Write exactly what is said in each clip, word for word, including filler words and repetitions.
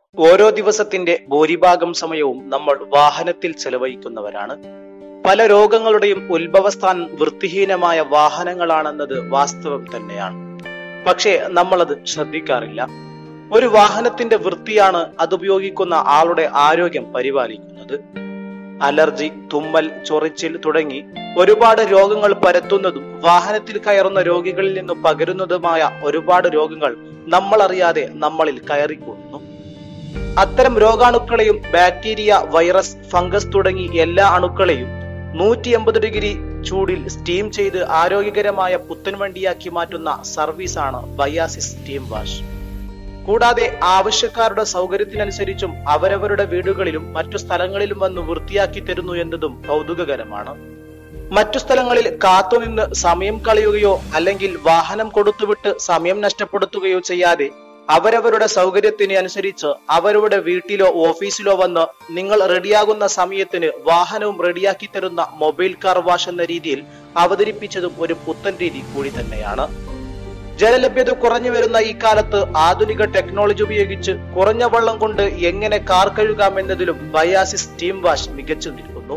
ഓരോ ദിവസത്തിന്റെ ഭൂരിഭാഗം സമയവും നമ്മൾ വാഹനത്തിൽ ചെലവഴിക്കുന്നവരാണ്. പല രോഗങ്ങളുടെയും ഉത്ഭവസ്ഥാനം വൃത്തിഹീനമായ വാഹനങ്ങളാണെന്നത് വാസ്തവം തന്നെയാണ്. പക്ഷേ നമ്മളത് ശ്രദ്ധിക്കാറില്ല. ഒരു വാഹനത്തിന്റെ വൃത്തിയാണ് അതുപയോഗിക്കുന്ന ആളുടെ ആരോഗ്യം പരിപാലിക്കുന്നത്. അലർജി, തുമ്മൽ, ചൊറിച്ചിൽ തുടങ്ങി ഒരുപാട് രോഗങ്ങൾ പരത്തുന്നതും വാഹനത്തിൽ കയറുന്ന രോഗികളിൽ നിന്നും പകരുന്നതുമായ ഒരുപാട് രോഗങ്ങൾ നമ്മൾ അറിയാതെ നമ്മളിൽ കയറിക്കൂടുന്നു. അത്തരം രോഗാണുക്കളെയും ബാക്ടീരിയ, വൈറസ്, ഫംഗസ് തുടങ്ങി എല്ലാ അണുക്കളെയും നൂറ്റി എൺപത് ഡിഗ്രി ചൂടിൽ സ്റ്റീം ചെയ്ത് ആരോഗ്യകരമായ പുത്തൻ വണ്ടിയാക്കി മാറ്റുന്ന സർവീസാണ് ബയാസിസ് സ്റ്റീം വാഷ്. കൂടാതെ ആവശ്യക്കാരുടെ സൗകര്യത്തിനനുസരിച്ചും അവരവരുടെ വീടുകളിലും മറ്റു സ്ഥലങ്ങളിലും വന്ന് വൃത്തിയാക്കി തരുന്നു എന്നതും കൗതുകകരമാണ്. മറ്റു സ്ഥലങ്ങളിൽ കാത്തുനിന്ന് സമയം കളയുകയോ അല്ലെങ്കിൽ വാഹനം കൊടുത്തുവിട്ട് സമയം നഷ്ടപ്പെടുത്തുകയോ ചെയ്യാതെ അവരവരുടെ സൗകര്യത്തിന് അനുസരിച്ച് അവരുടെ വീട്ടിലോ ഓഫീസിലോ വന്ന് നിങ്ങൾ റെഡിയാകുന്ന സമയത്തിന് വാഹനവും റെഡിയാക്കി തരുന്ന മൊബൈൽ കാർ വാഷ് എന്ന രീതിയിൽ അവതരിപ്പിച്ചതും ഒരു പുത്തൻ രീതി കൂടി തന്നെയാണ്. ജലലഭ്യത കുറഞ്ഞു വരുന്ന ഈ കാലത്ത് ആധുനിക ടെക്നോളജി ഉപയോഗിച്ച് കുറഞ്ഞ വെള്ളം കൊണ്ട് എങ്ങനെ കാർ കഴുകാം എന്നതിലും ബയാസിസ് സ്റ്റീം വാഷ് മികച്ചു നിൽക്കുന്നു.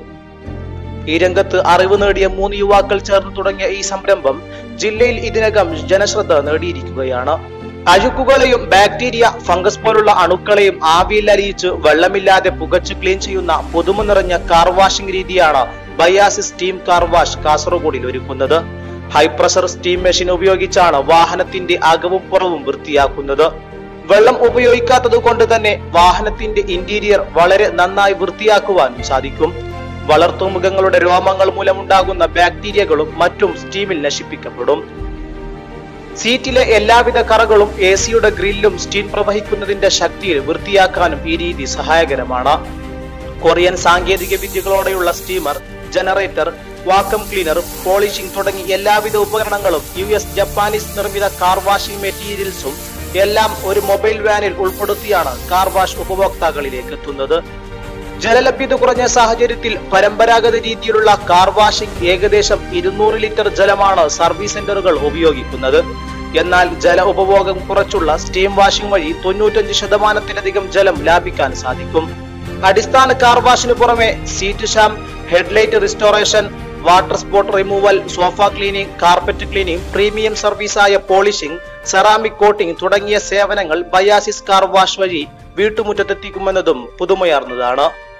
ഈ രംഗത്ത് അറിവ് നേടിയ മൂന്ന് യുവാക്കൾ ചേർന്ന് തുടങ്ങിയ ഈ സംരംഭം ജില്ലയിൽ ഇതിനകം ജനശ്രദ്ധ നേടിയിരിക്കുകയാണ്. അഴുക്കുകളെയും ബാക്ടീരിയ, ഫംഗസ് പോലുള്ള അണുക്കളെയും ആവിയിൽ അലിയിച്ച് വെള്ളമില്ലാതെ പുകച്ച് ക്ലീൻ ചെയ്യുന്ന പുതുമ നിറഞ്ഞ കാർ വാഷിംഗ് രീതിയാണ് ബയാസിസ് സ്റ്റീം കാർ വാഷ് കാസർഗോഡിൽ ഒരുക്കുന്നത്. ഹൈ പ്രഷർ സ്റ്റീം മെഷീൻ ഉപയോഗിച്ചാണ് വാഹനത്തിന്റെ അകവും പുറവും വൃത്തിയാക്കുന്നത്. വെള്ളം ഉപയോഗിക്കാത്തത് കൊണ്ട് തന്നെ വാഹനത്തിന്റെ ഇന്റീരിയർ വളരെ നന്നായി വൃത്തിയാക്കുവാനും സാധിക്കും. വളർത്തുമൃഗങ്ങളുടെ രോമങ്ങൾ മൂലമുണ്ടാകുന്ന ബാക്ടീരിയകളും മറ്റും സ്റ്റീമിൽ നശിപ്പിക്കപ്പെടും. സീറ്റിലെ എല്ലാവിധ കറകളും എ സിയുടെ ഗ്രില്ലും സ്റ്റീം പ്രവഹിക്കുന്നതിന്റെ ശക്തിയിൽ വൃത്തിയാക്കാനും ഈ രീതി സഹായകരമാണ്. കൊറിയൻ സാങ്കേതിക വിദ്യകളോടെയുള്ള steamer, generator, vacuum cleaner, polishing തുടങ്ങി എല്ലാവിധ ഉപകരണങ്ങളും യു എസ്, ജപ്പാനീസ് നിർമ്മിത കാർ വാഷിംഗ് മെറ്റീരിയൽസും എല്ലാം ഒരു മൊബൈൽ വാനിൽ ഉൾപ്പെടുത്തിയാണ് കാർ വാഷ് ഉപഭോക്താക്കളിലേക്ക് എത്തുന്നത്. ജലലഭ്യത കുറഞ്ഞ സാഹചര്യത്തിൽ പരമ്പരാഗത രീതിയിലുള്ള കാർ വാഷിംഗ് ഏകദേശം ഇരുന്നൂറ് ലിറ്റർ ജലമാണ് സർവീസ് സെന്ററുകൾ ഉപയോഗിക്കുന്നത്. എന്നാൽ ജല ഉപഭോഗം കുറച്ചുള്ള സ്റ്റീം വാഷിംഗ് വഴി തൊണ്ണൂറ്റഞ്ച് ശതമാനത്തിലധികം ജലം ലാഭിക്കാൻ സാധിക്കും. അടിസ്ഥാന കാർ വാഷിന് പുറമെ സീറ്റ് ഷാം, headlight restoration, water spot removal, sofa cleaning, carpet cleaning, premium സർവീസായ പോളിഷിംഗ്, സെറാമിക് കോട്ടിംഗ് തുടങ്ങിയ സേവനങ്ങൾ ബയാസിസ് കാർ വാഷ് വഴി വീട്ടുമുറ്റത്തെത്തിക്കുമെന്നതും പുതുമയാർന്നതാണ്.